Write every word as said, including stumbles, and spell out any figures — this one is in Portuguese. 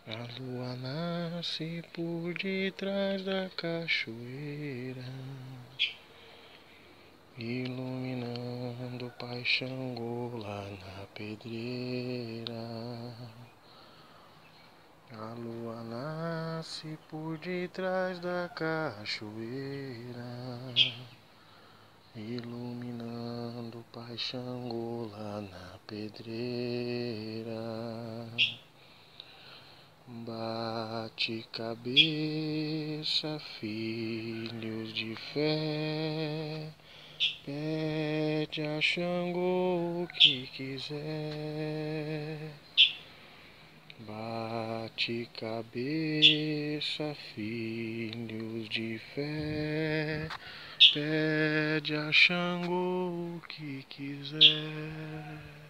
A lua nasce por detrás da cachoeira, iluminando o Pai Xangô lá na pedreira. A lua nasce por detrás da cachoeira, iluminando o Pai Xangô lá na pedreira. Bate cabeça, filhos de fé, pede a Xangô o que quiser. Bate cabeça, filhos de fé, pede a Xangô o que quiser.